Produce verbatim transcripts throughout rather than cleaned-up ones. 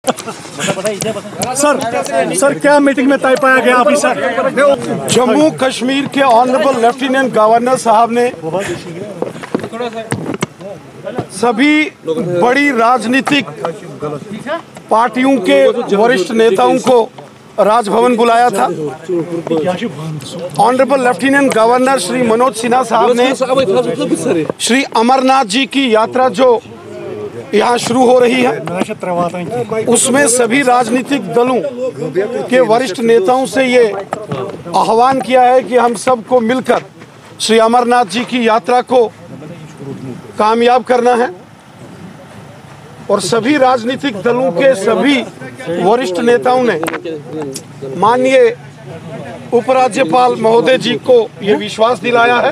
Sir sir क्या meeting में तय पाया गया अभी सर? जम्मू कश्मीर के ऑनरेबल लेफ्टिनेंट गवर्नर साहब ने सभी बड़ी राजनीतिक पार्टियों के वरिष्ठ नेताओं को राजभवन बुलाया था। Honourable lieutenant governor Shri Manoj Sinha Sahab ने श्री अमरनाथ जी की यात्रा जो यहाँ शुरू हो रही है उसमें सभी राजनीतिक दलों के वरिष्ठ नेताओं से ये आह्वान किया है कि हम सबको मिलकर श्री अमरनाथ जी की यात्रा को कामयाब करना है और सभी राजनीतिक दलों के सभी वरिष्ठ नेताओं ने माननीय उपराज्यपाल महोदय जी को ये विश्वास दिलाया है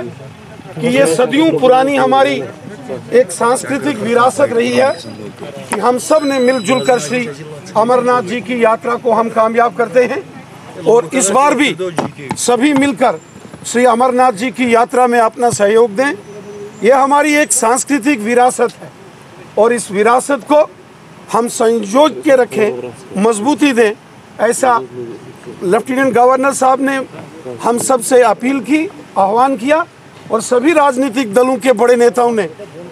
कि ये सदियों पुरानी हमारी एक सांस्कृतिक विरासत रही है कि हम सब ने मिलजुल कर श्री अमरनाथ जी की यात्रा को हम कामयाब करते हैं और इस बार भी सभी मिलकर श्री अमरनाथ जी की यात्रा में अपना सहयोग दें। यह हमारी एक सांस्कृतिक विरासत है और इस विरासत को हम संजो के रखें, मजबूती दें, ऐसा लेफ्टिनेंट गवर्नर साहब ने हम सब से अपील की, आह्वान किया और सभी राजनीतिक दलों के बड़े नेताओं ने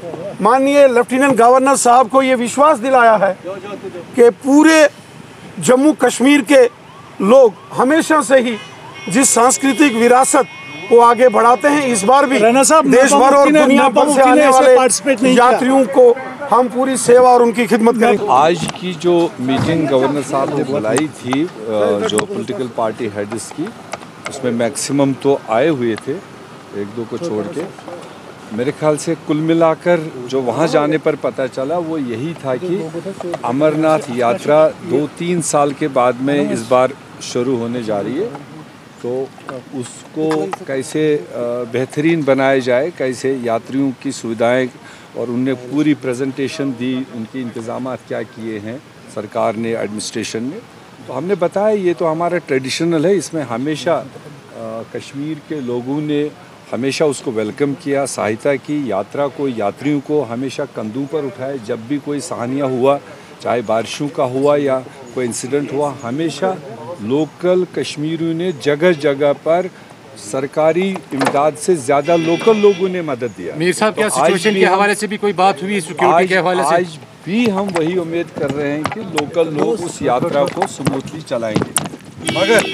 माननीय लेफ्टिनेंट गवर्नर साहब को ये विश्वास दिलाया है कि पूरे जम्मू कश्मीर के लोग हमेशा से ही जिस सांस्कृतिक विरासत को आगे बढ़ाते हैं, इस बार भी देश भर और दुनिया भर से आने वाले यात्रियों को हम पूरी सेवा और उनकी खिदमत करेंगे। आज की जो मीटिंग गवर्नर साहब ने बुलाई थी जो पॉलिटिकल पार्टी हेड्स की, उसमें मैक्सिमम तो आए हुए थे, एक दो को छोड़ के। मेरे ख्याल से कुल मिलाकर जो वहाँ जाने पर पता चला वो यही था कि अमरनाथ यात्रा दो तीन साल के बाद में इस बार शुरू होने जा रही है, तो उसको कैसे बेहतरीन बनाया जाए, कैसे यात्रियों की सुविधाएं, और उनने पूरी प्रेजेंटेशन दी, उनके इंतज़ाम क्या किए हैं सरकार ने, एडमिनिस्ट्रेशन ने। तो हमने बताया ये तो हमारा ट्रेडिशनल है, इसमें हमेशा आ, कश्मीर के लोगों ने हमेशा उसको वेलकम किया, सहायता की, यात्रा को, यात्रियों को हमेशा कंधों पर उठाए। जब भी कोई सहानिया हुआ, चाहे बारिशों का हुआ या कोई इंसिडेंट हुआ, हमेशा लोकल कश्मीरियों ने जगह जगह पर सरकारी इमदाद से ज़्यादा लोकल लोगों ने मदद दिया। मीर साहब, क्या सिचुएशन के हवाले से भी कोई बात हुई, सिक्योरिटी के हवाले से? आज भी हम वही उम्मीद कर रहे हैं कि लोकल लोग उस यात्रा को स्मूथली चलाएंगे। मगर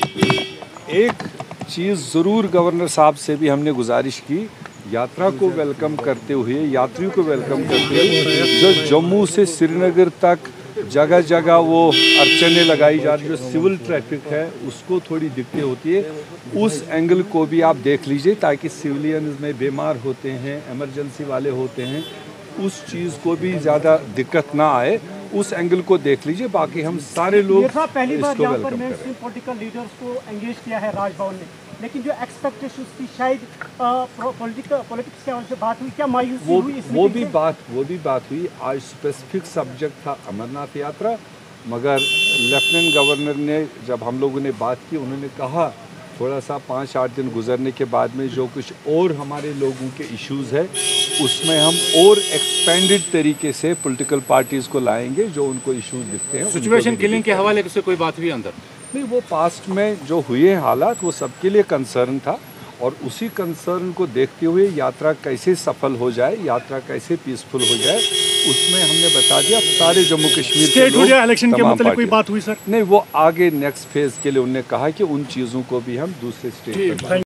एक चीज़ ज़रूर गवर्नर साहब से भी हमने गुजारिश की, यात्रा को वेलकम करते हुए, यात्रियों को वेलकम करते हुए, जो जम्मू से श्रीनगर तक जगह जगह वो अड़चनें लगाई जा रही, जो सिविल ट्रैफिक है उसको थोड़ी दिक्कतें होती है, उस एंगल को भी आप देख लीजिए ताकि सिविलियंस में बीमार होते हैं, इमरजेंसी वाले होते हैं, उस चीज़ को भी ज़्यादा दिक्कत ना आए, उस एंगल को देख लीजिए। बाकी हम सारे लोग पहली बार इसको यहाँ वेलकम पर कर रहे हैं। पॉलिटिकल लीडर्स को एंगेज किया है राजभवन ने, लेकिन जो एक्सपेक्टेशंस थी शायद पॉलिटिकल पॉलिटिक्स के हवाले से बात हुई, क्या मायूसी वो हुई इस वो मीटिंग भी से? बात वो भी बात हुई। आज स्पेसिफिक सब्जेक्ट था अमरनाथ यात्रा, मगर लेफ्टिनेंट गवर्नर ने जब हम लोगों ने बात की, उन्होंने कहा थोड़ा सा पाँच आठ दिन गुजरने के बाद में जो कुछ और हमारे लोगों के इश्यूज़ है उसमें हम और एक्सपेंडेड तरीके से पॉलिटिकल पार्टीज़ को लाएंगे जो उनको इश्यूज दिखते हैं। सिचुएशन किलिंग के हवाले से कोई बात हुई अंदर? नहीं, वो पास्ट में जो हुए हालात वो सबके लिए कंसर्न था और उसी कंसर्न को देखते हुए यात्रा कैसे सफल हो जाए, यात्रा कैसे पीसफुल हो जाए, उसमें हमने बता दिया सारे जम्मू कश्मीर के स्टेट लोग, इलेक्शन के मतलब कोई बात हुई सर? नहीं, वो आगे नेक्स्ट फेज के लिए उन्होंने कहा कि उन चीज़ों को भी हम दूसरे स्टेट पर